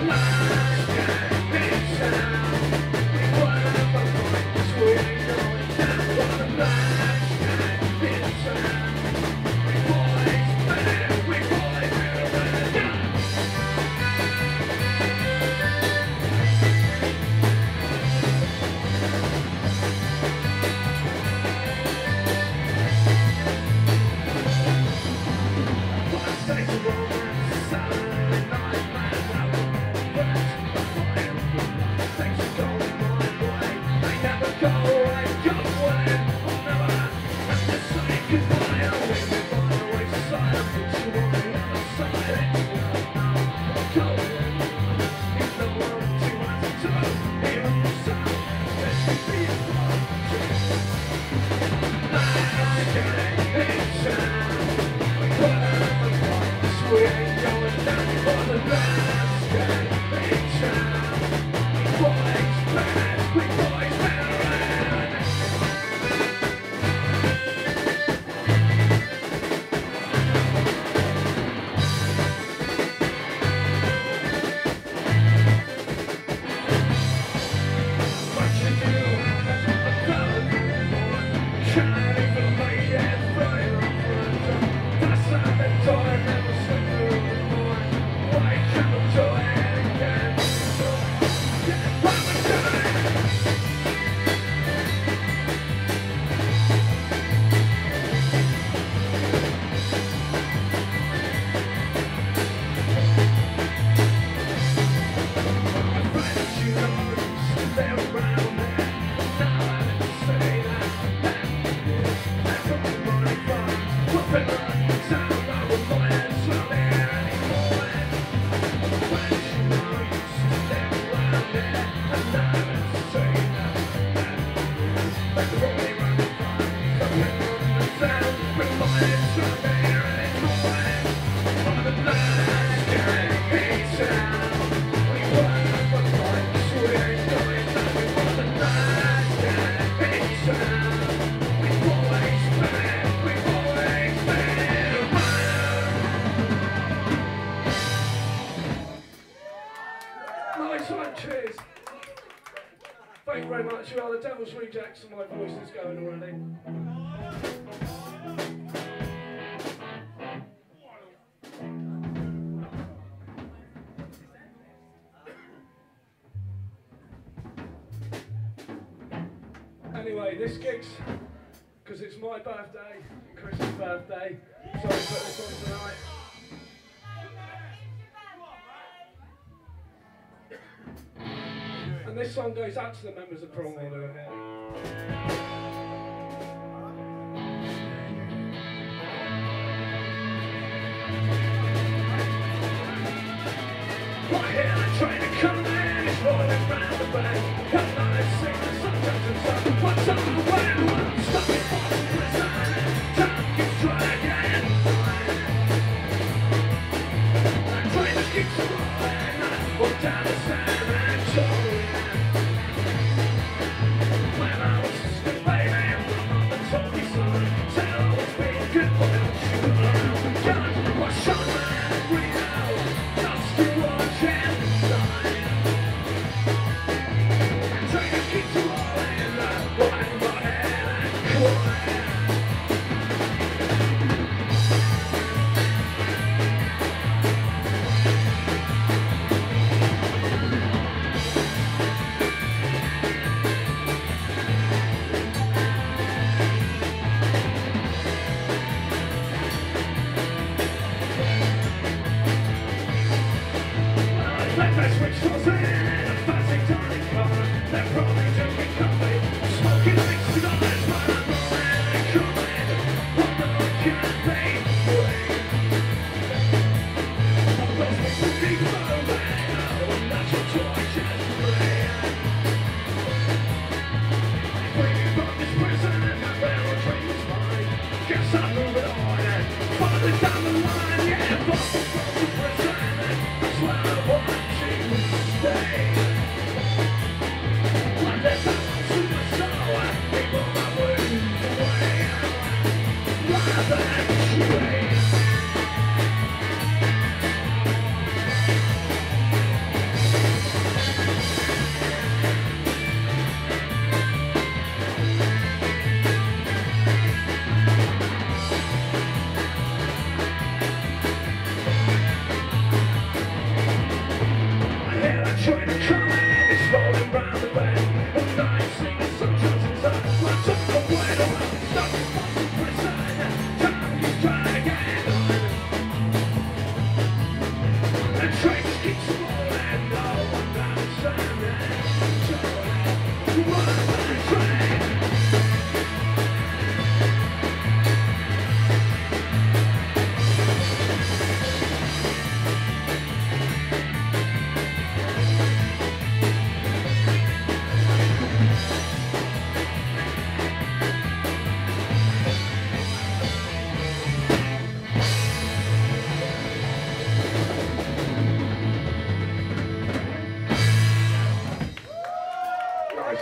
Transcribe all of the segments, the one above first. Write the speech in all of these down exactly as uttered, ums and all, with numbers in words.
Rejects and my voice is going already. Anyway, this gig's because it's my birthday, Chris's birthday, so I put this on tonight. And this song goes out to the members of Prom Order here. Right here, I'm trying to come in, it's rolling round the back. Come on and sing the sometimes and sometimes. What's on the way? I'm stuck in Boston prison. Time keeps dragging. I'm trying to keep rolling. Walk down the San Antonio. When I was a still baby, my mother told me son, said I was being good boy, don't shoot around the gun. What's on my Reno? Dusty watching line. Trying to keep rolling, lying my head and crying. Like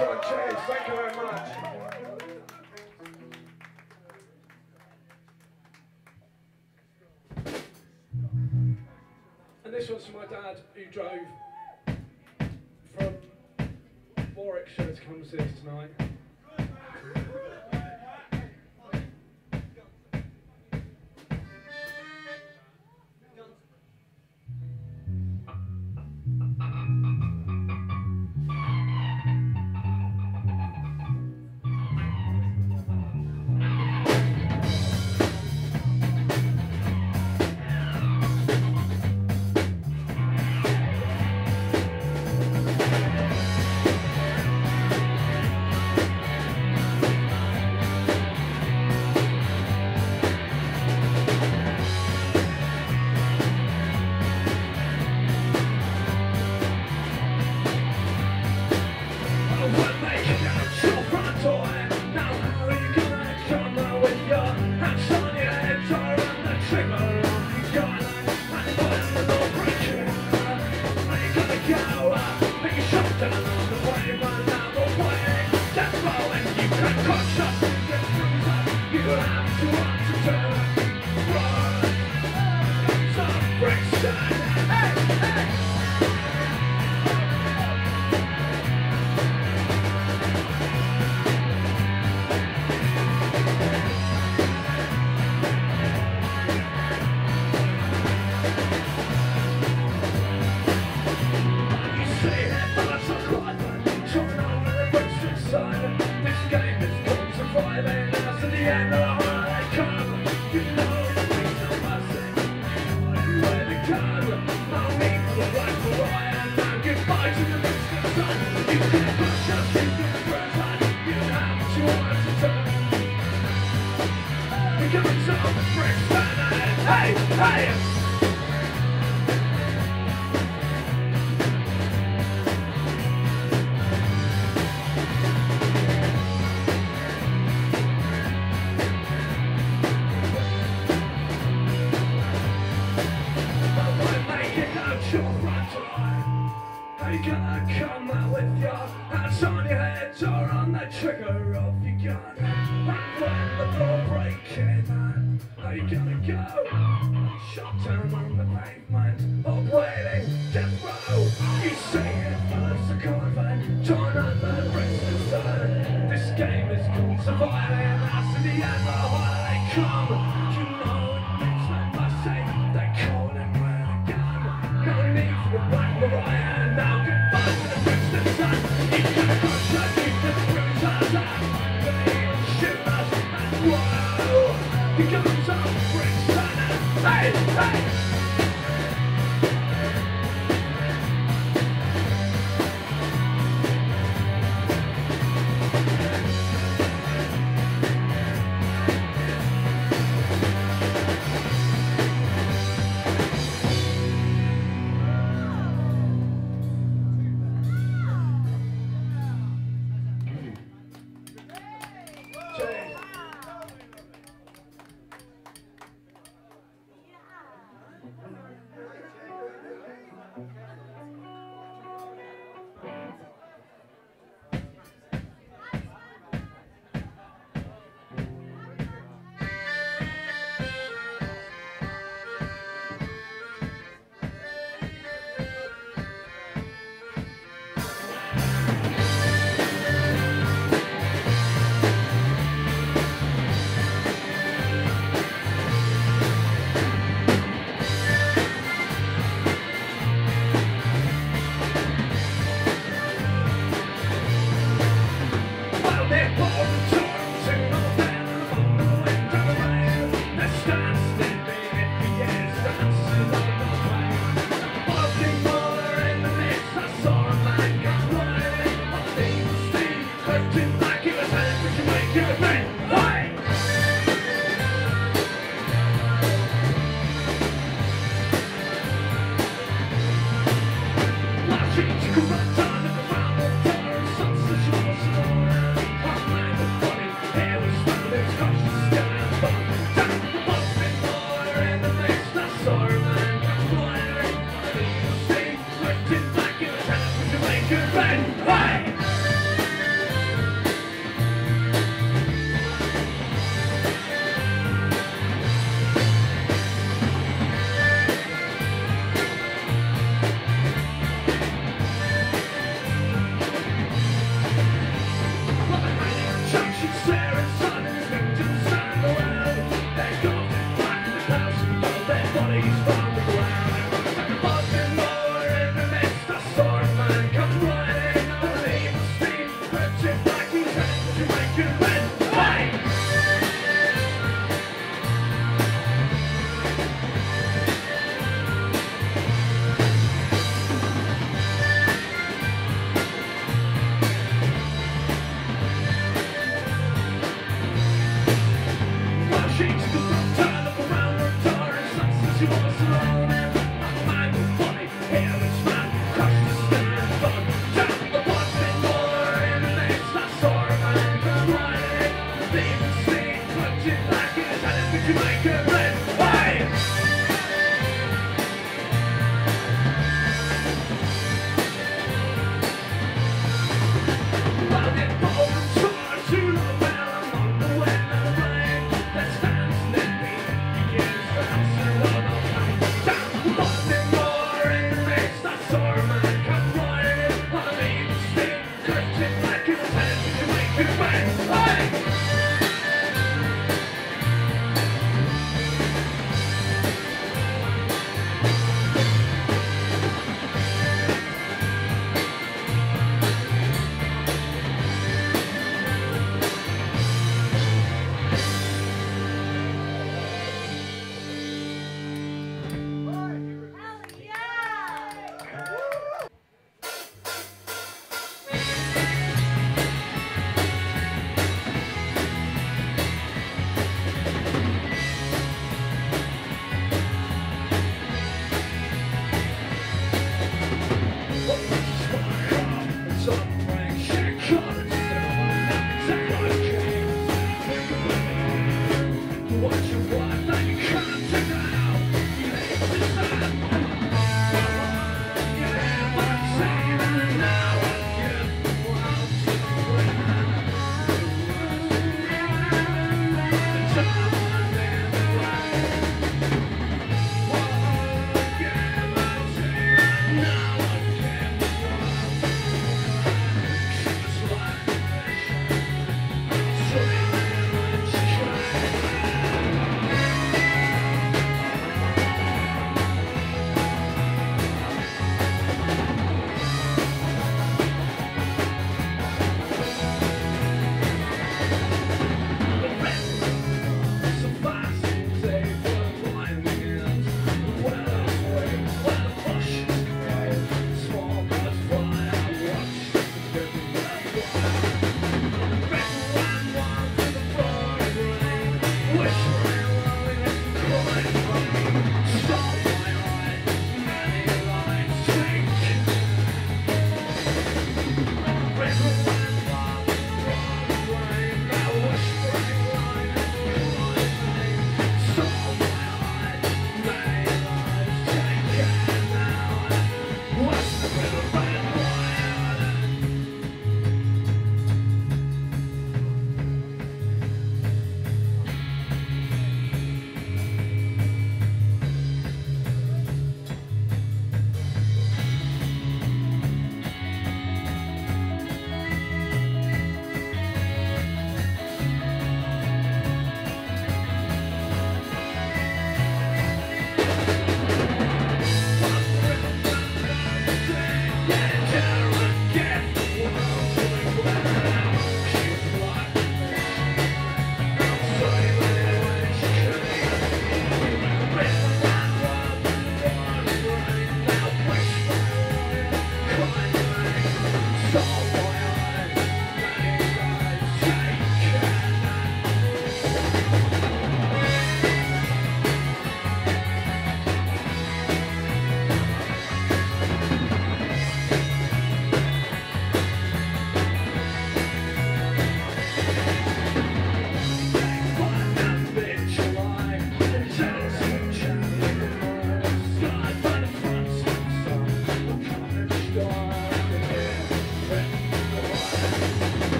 one, cheers, thank you very much. And this one's for my dad who drove from Warwickshire to come and see us tonight.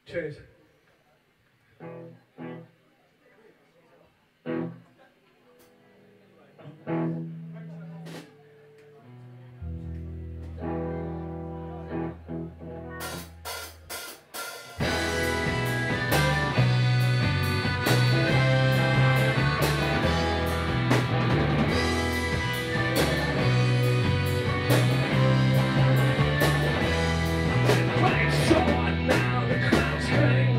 Cheers. Playing short now, the clouds hang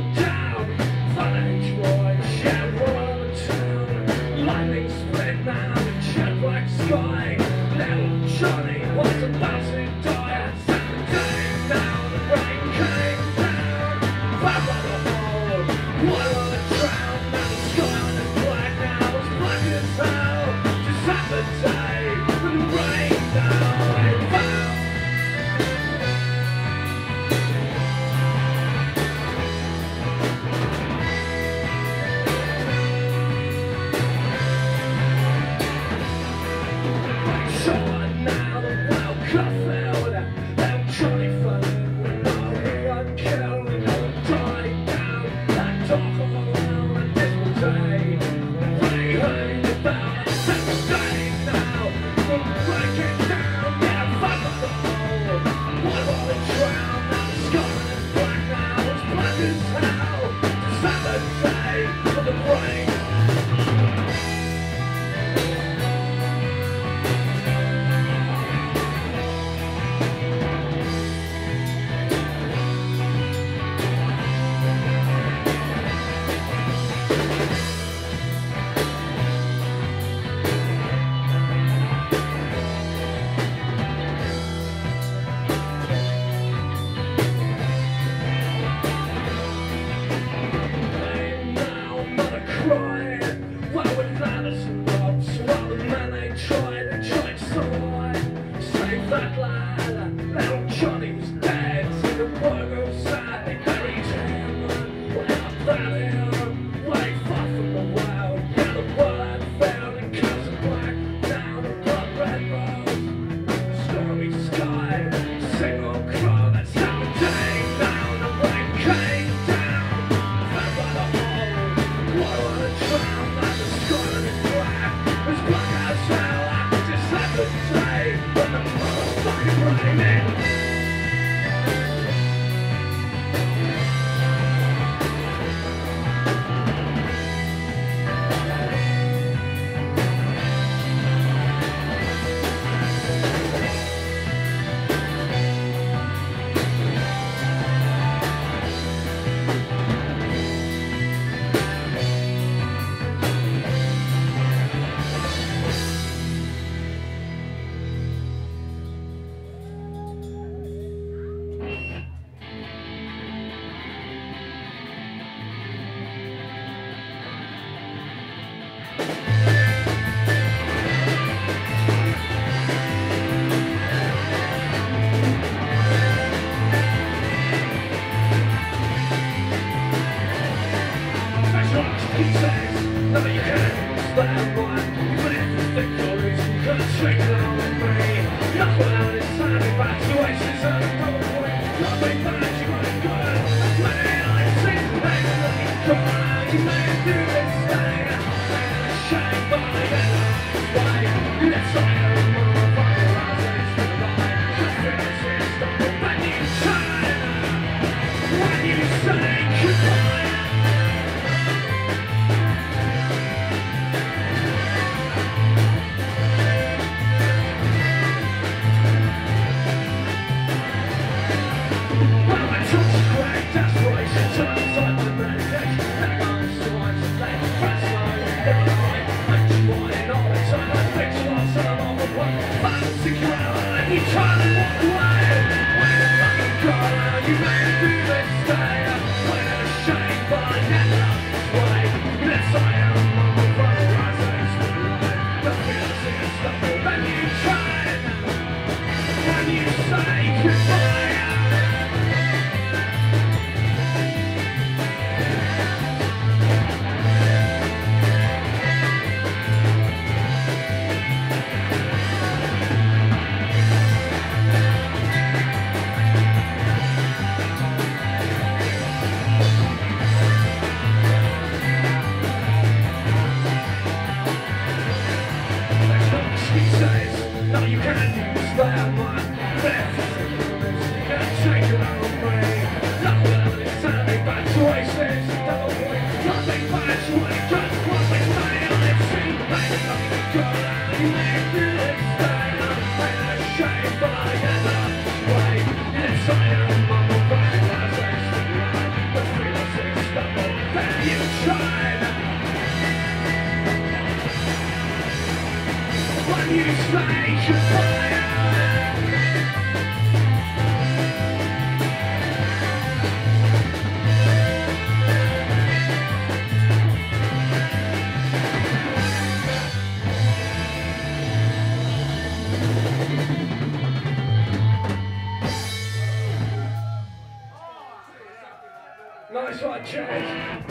Nice one, cheers.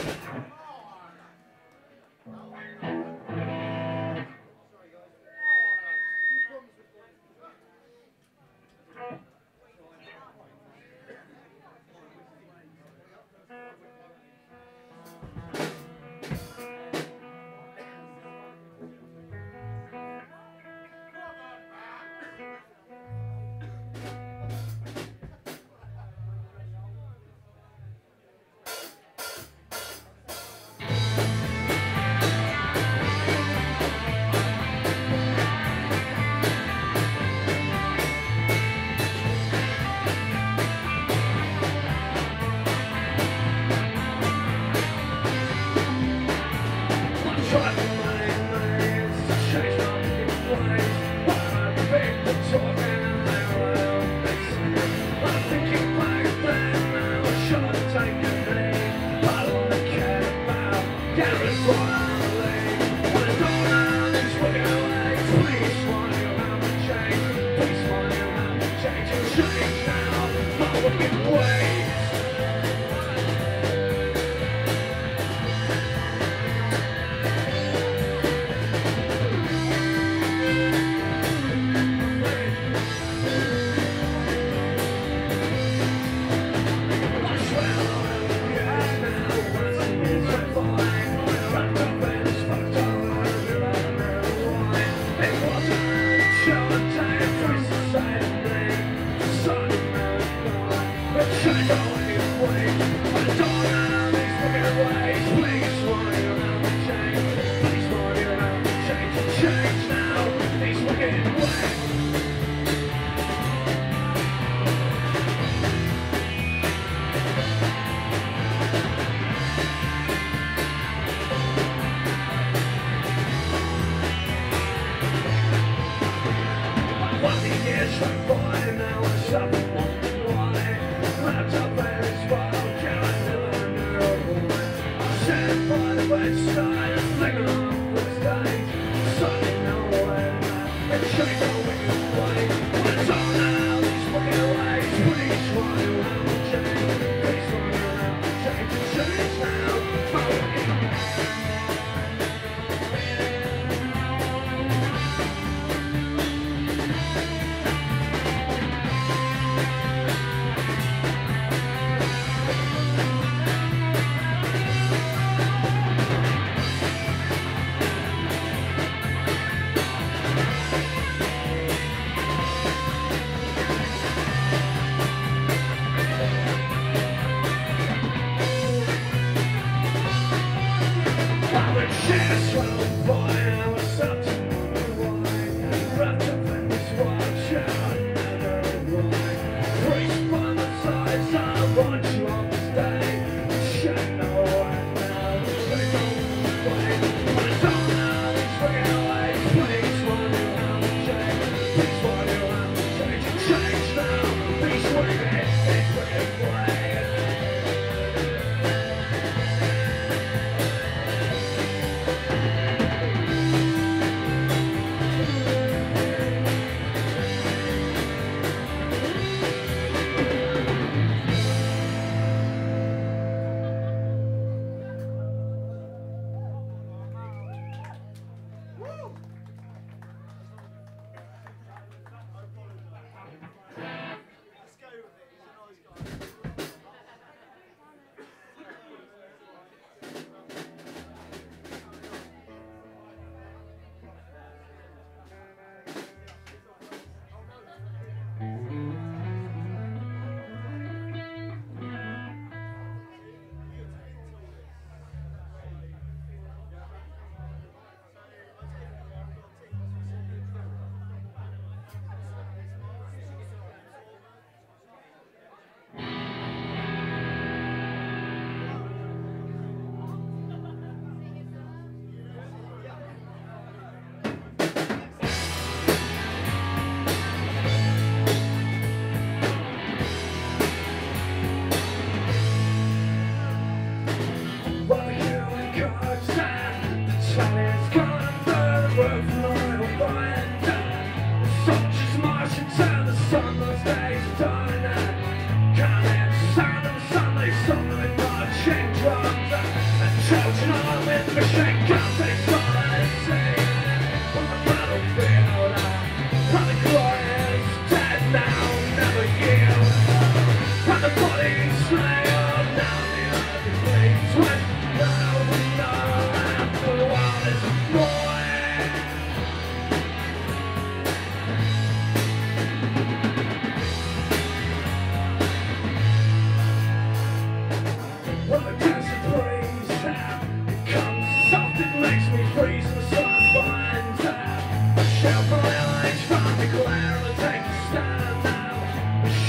Shut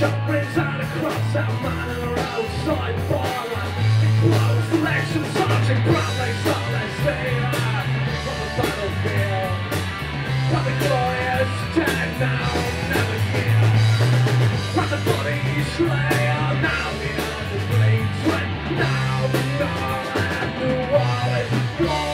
Sun brings out across our manor outside bar. Blows the legs and Sergeant Brown, they saw their sailor on the battlefield. But the glorious dead now, never here. But the bodies lay on now, the other bleeds when now the dawn and the wall is blowing.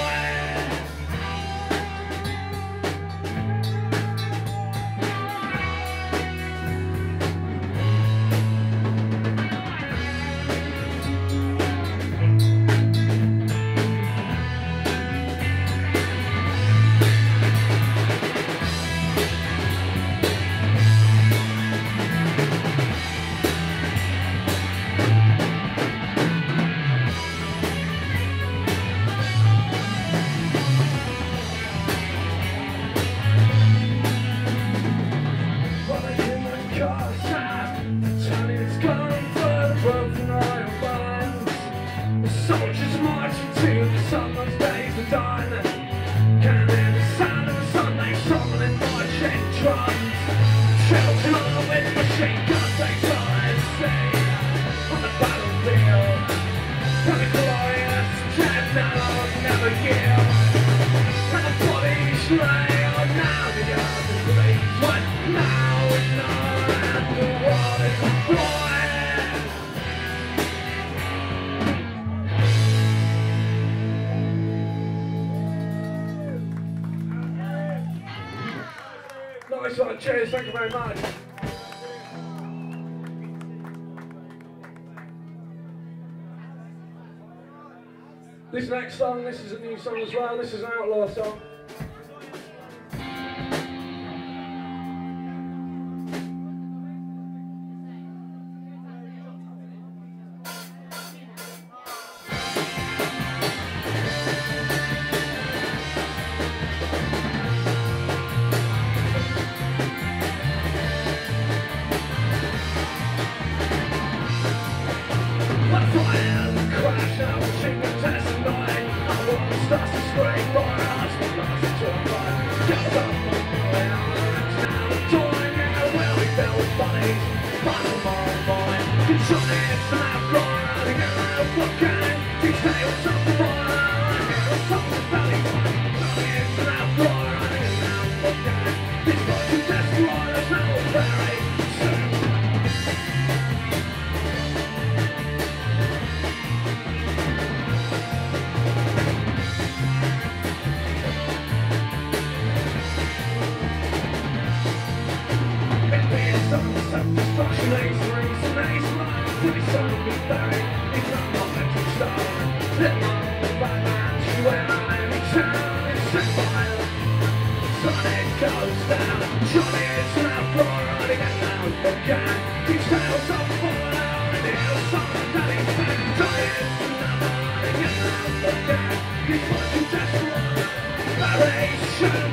Soldiers marching to the summer's days of dine. Can't hear the sound of a Sunday song and marching drums. Children on with machine guns, they saw and see on the battlefield. And the glorious dead now never yield. And the bodies lay on now, the earth is bleeds. But now it's not, and the world is blind. Nice one, cheers, thank you very much. This next song, this is a new song as well, this is an outlaw song. Starts to scream, my heart's been lost into a fight. Goes up, my boy, and I'm now adoring. Yeah, well, we build bodies, final my mind. Controlling it's an outlaw, running around looking. These tales of the war, I hear a song of valley fight. Controlling it's an outlaw, running around looking. These boys who destroy us now will very soon. Self-destruction, ace, race, and ace, life. Please don't be buried, it's not my mental star. Little on the bad man, she went on any town, it's set fire. Sun it goes down, Johnny is an outlaw, running out again. These tales of fallout, and here's something that he's said. Johnny is another, running out again. These boys who destroy variation.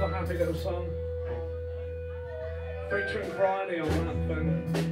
another happy little song featuring Bryony on that thing.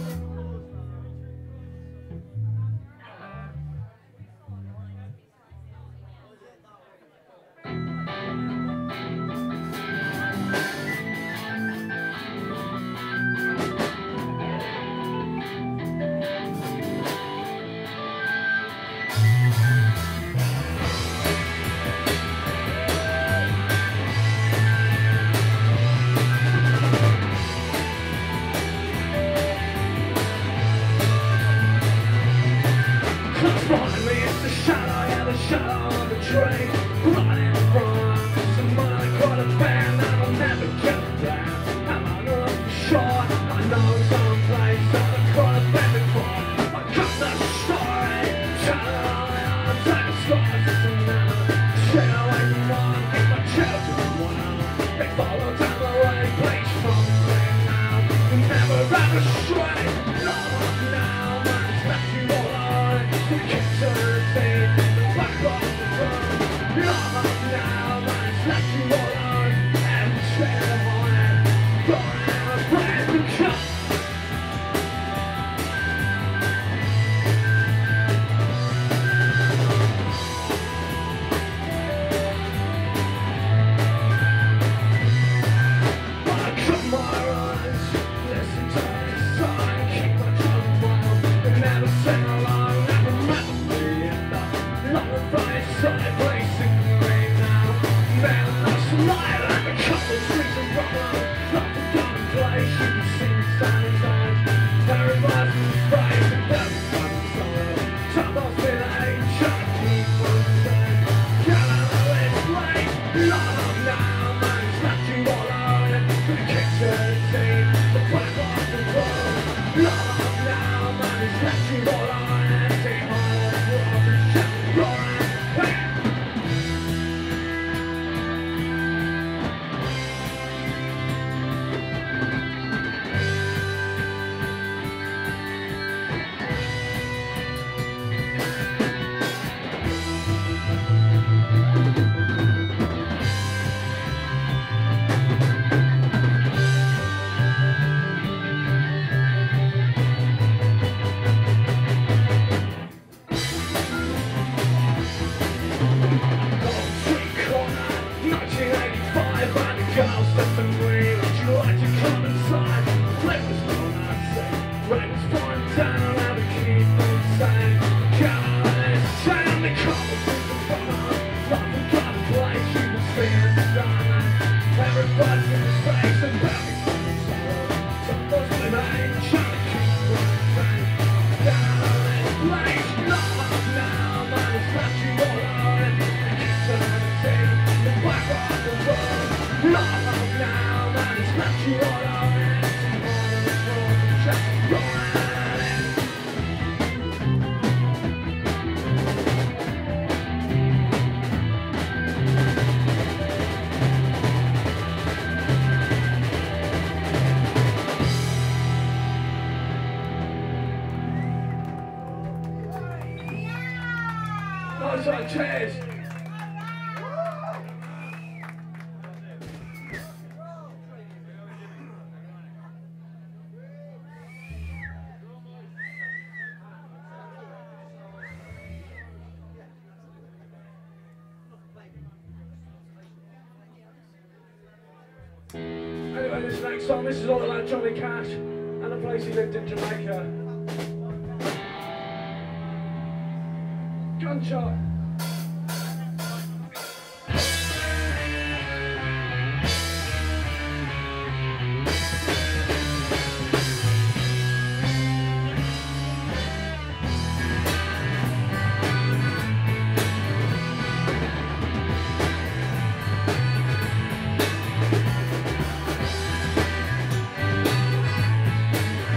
Cheers! Anyway, this next song, this is all about Johnny Cash and the place he lived in Jamaica. Gunshot.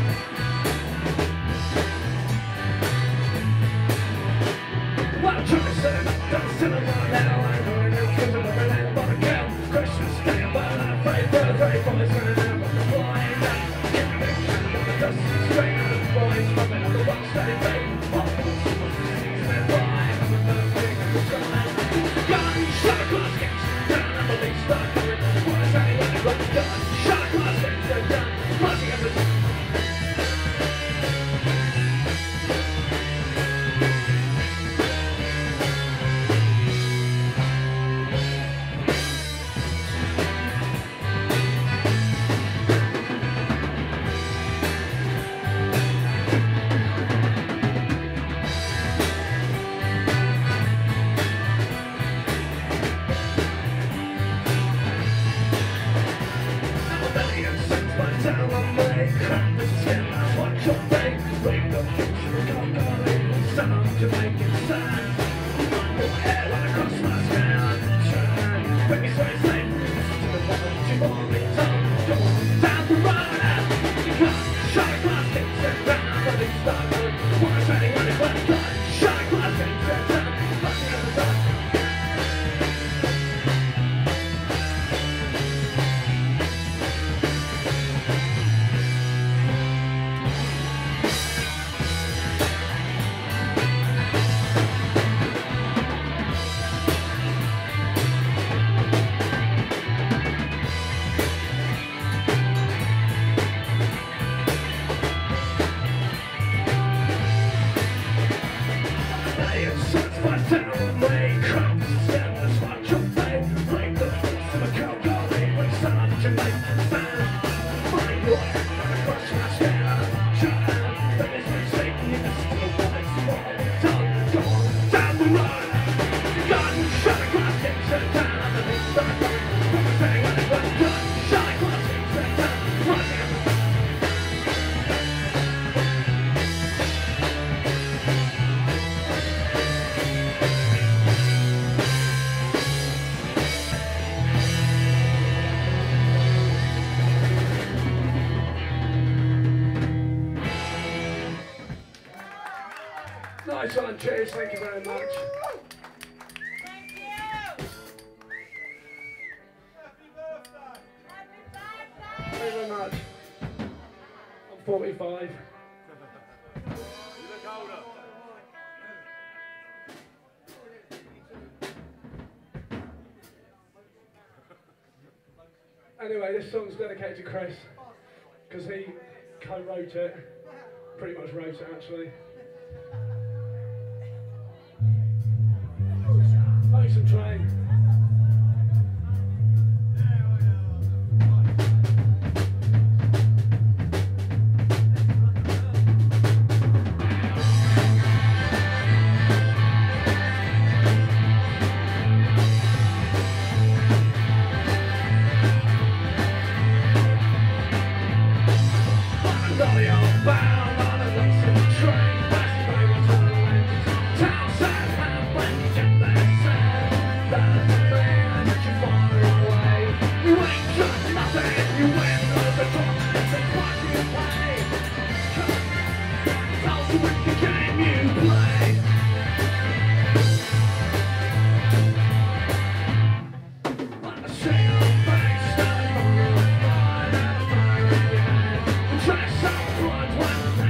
Well, my down on my crap the skin, that's what you'll think. Leave the future, don't go leave. Stand up to make it stand. Run your hair right across my skin. Shine, make me sweat, sleep. Listen to the words you've already done. Go on down the road and you can't shut a glass, things are down, but it's not good. What's ready when it's well done? Shut a glass, things are down, nothing ever done. Nice one, cheers, thank you very much. Thank you. Happy birthday. Happy birthday. Thank you very much. I'm forty-five. You look older. Anyway, this song's dedicated to Chris, because he co-wrote it, pretty much wrote it actually. Make some train. Bound on a racing train, passing by one tunnel, town side hand when you get there, sad. That's the man that you far away. You ain't got nothing, you win over tournaments and what you play. It's also with the game you play. On a single face, standing on the line, and a fire in your hand. The track's out front when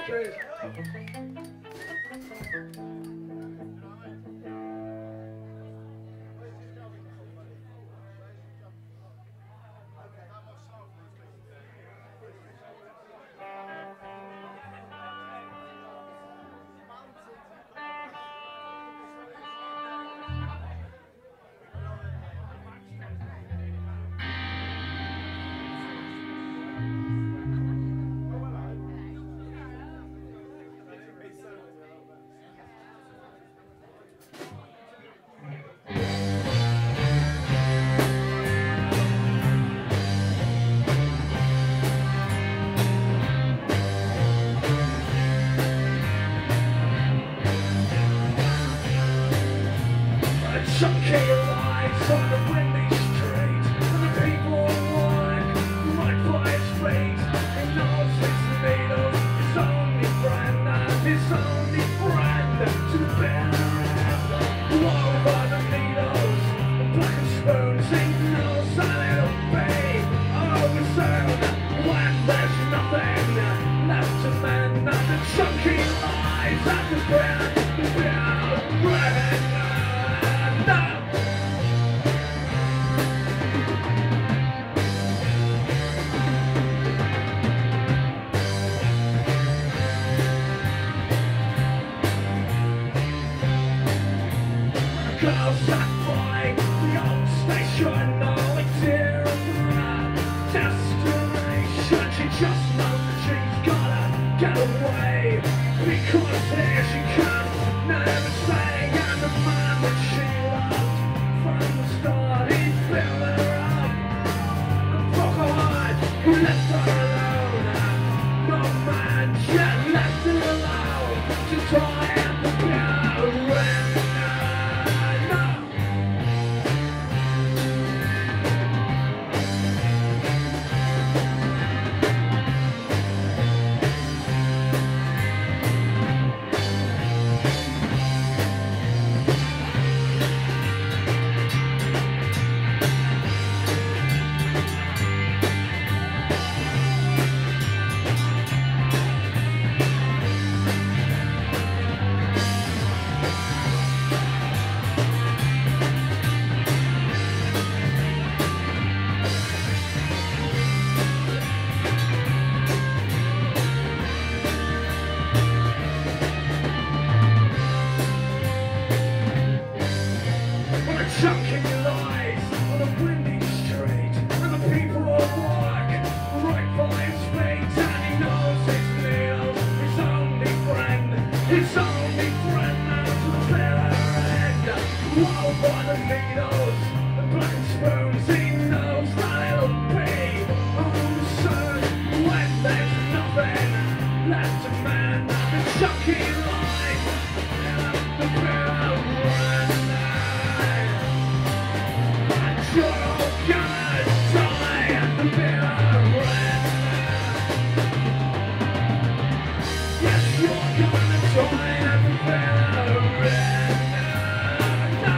Cheers. Chunky lights on the windy street, and the people walk right by his feet. He knows his needles, his only friend, and his only friend to the bitter end. Blown by the needles, black and spoons, he knows that it'll be over soon. When there's nothing left to mend, and the chunky lights at the bitter end. Girls sat by the old station, all a tear of her destination. She just knows that she's gotta get away, because here she comes, never saying. And the man that she loved from the start, he filled her up and broke her heart. He left her alone, no man yet left her alone to die at the bitter end. Chunky lies on a windy street, and the people walk right by his feet. And he knows his needles, his only friend, his only friend now to the bitter end. While by the needles and black and spoons, he knows that it'll be over soon. When there's nothing left to mend, and the chunky lies at the bitter end. You're all gonna die at the bitter end. Yes, you're gonna die at the bitter end. No!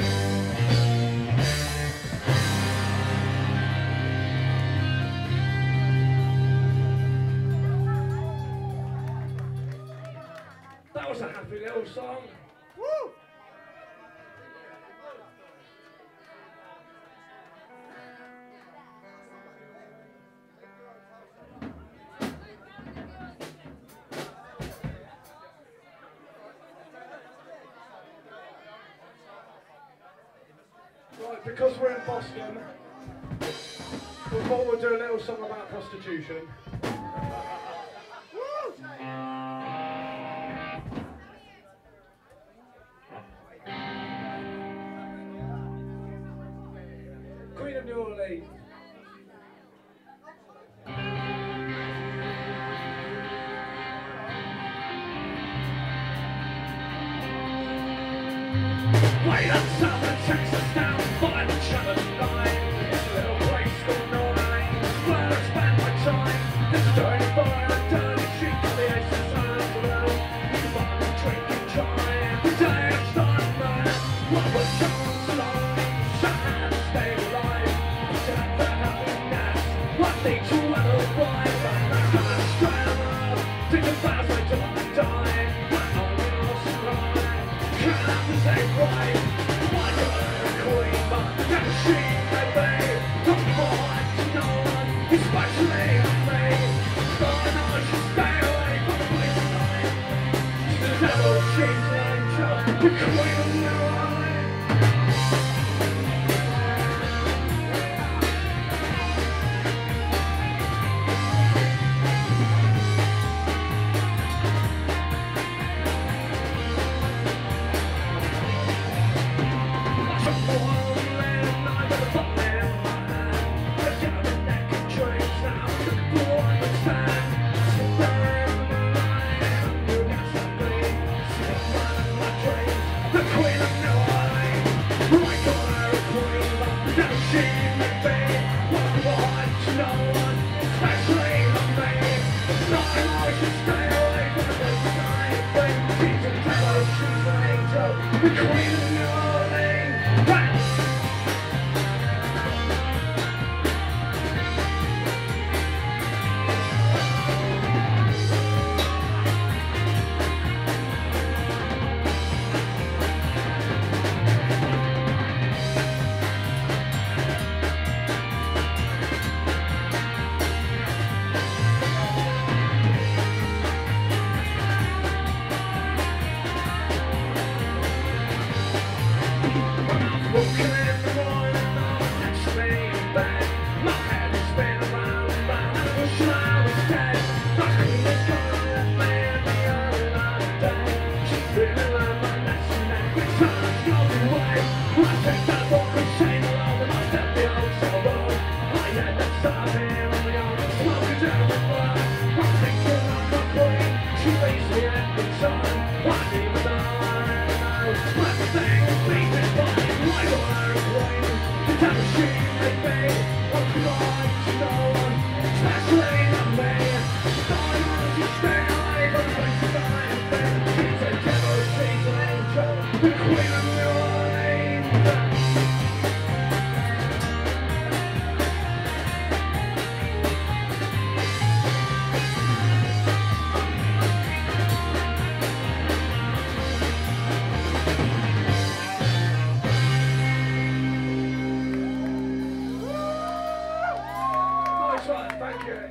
That was a happy little song. Woo! Right, because we're in Boston, we thought we'd do a little song about prostitution. Queen of New Orleans. Way up south of Texas, down by the Channel line, it's a little place called New Orleans, where I spend my time. There's a dirty bar and a dirty street, the aces are below. You find me drinking joy every day I start mine. What was Jones alone, sad to stay alive, to have the happiness, what need to ever arrive. And I got a straight up, think about the queen of New Orleans. The Queen of New Orleans. Right. Thank you.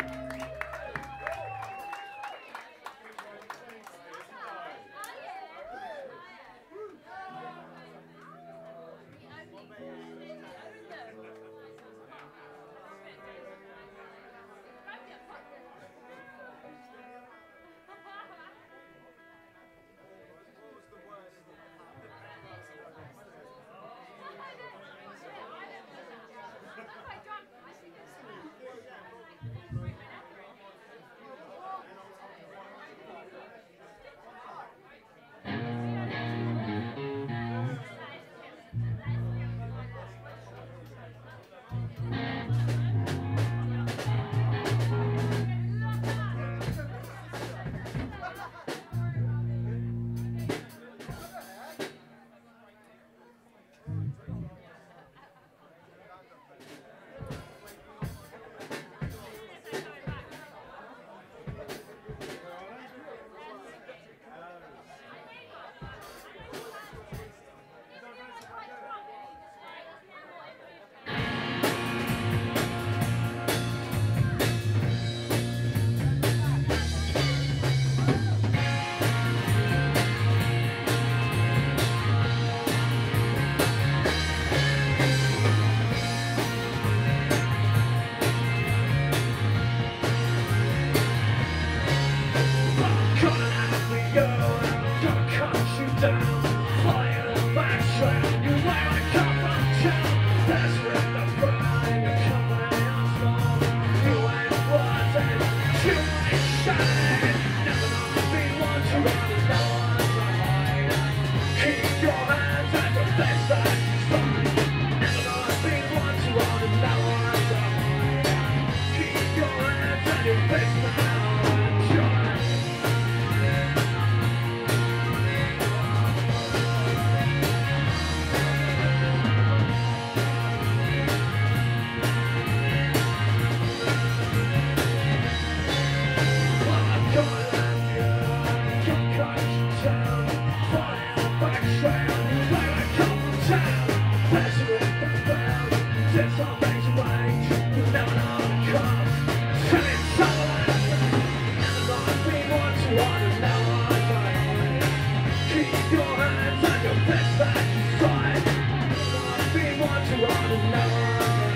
Keep your hands on your best back inside. Nothing wants to run another.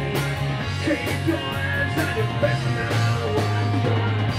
Keep your hands on your best now. I'm done.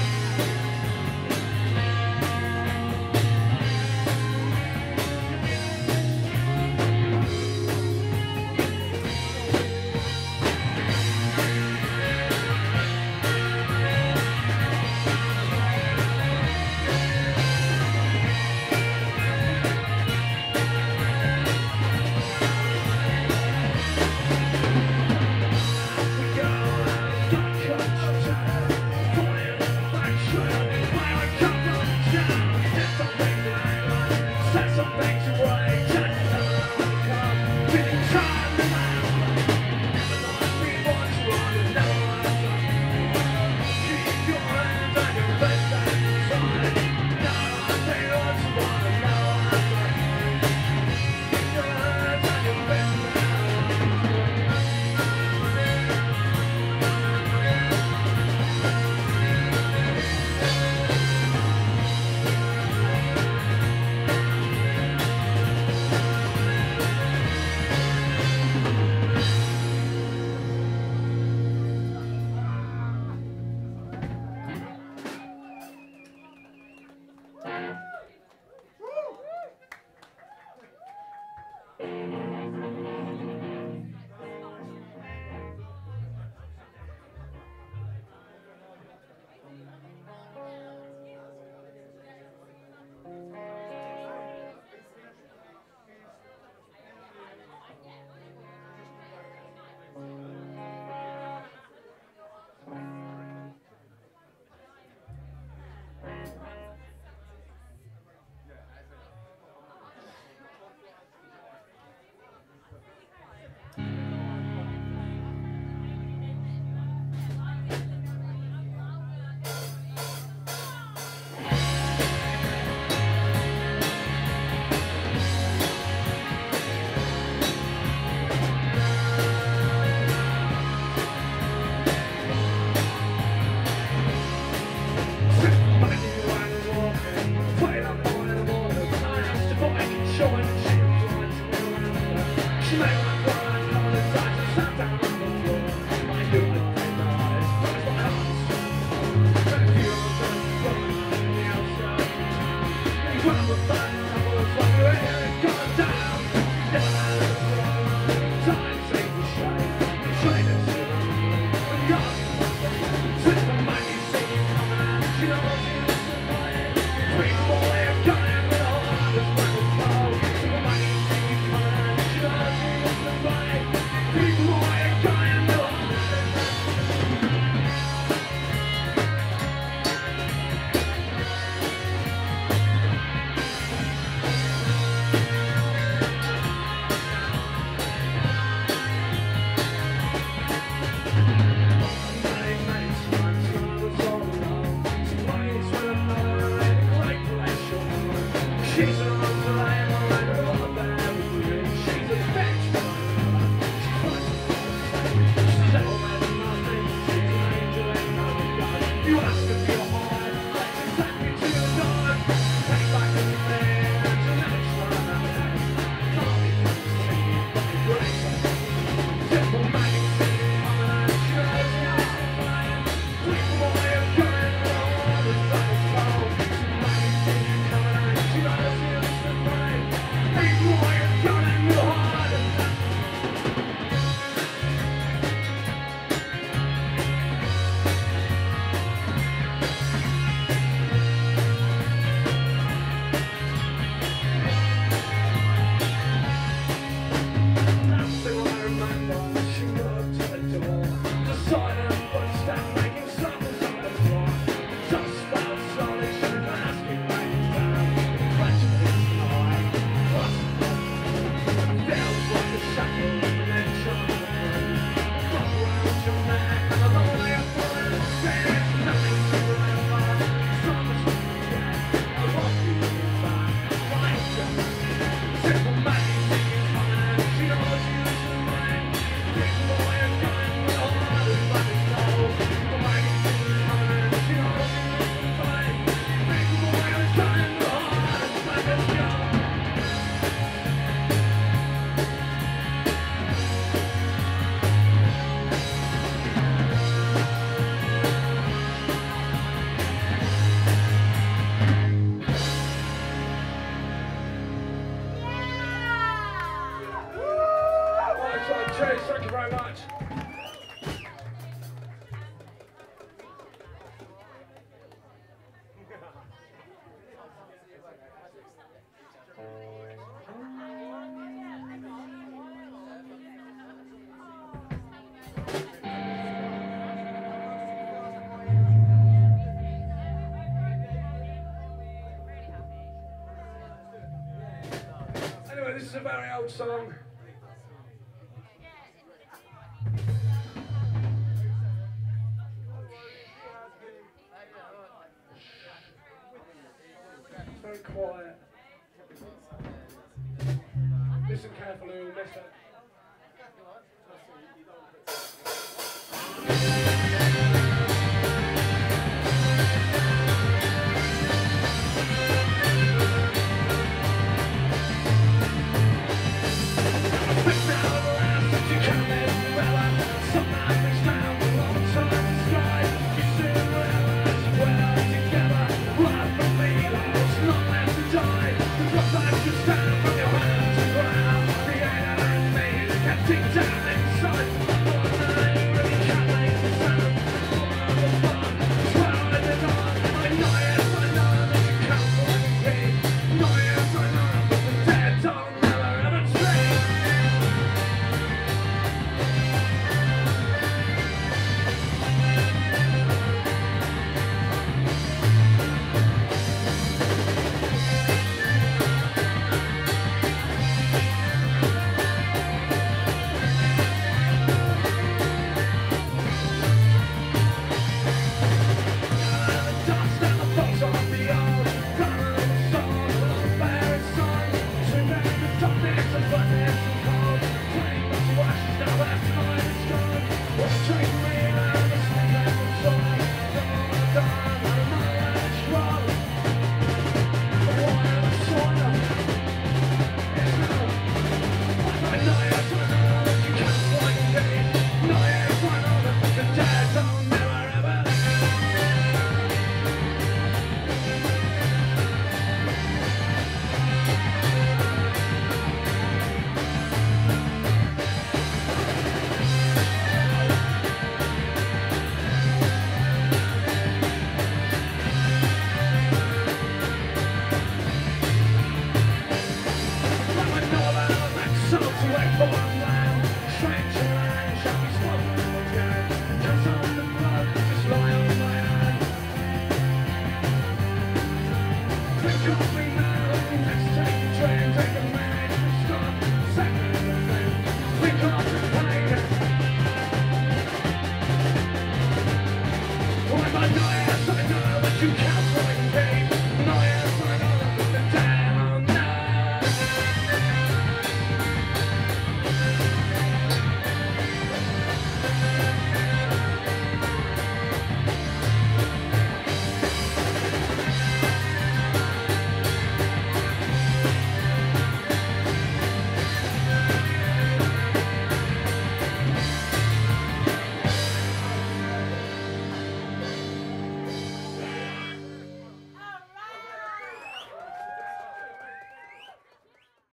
She Anyway, this is a very old song. Very quiet. Listen carefully, we'll miss it. Come on.